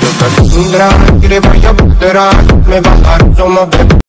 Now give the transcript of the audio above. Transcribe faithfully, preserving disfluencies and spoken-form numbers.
Tundra, escribo yo por detrás. Me bajaron, somos de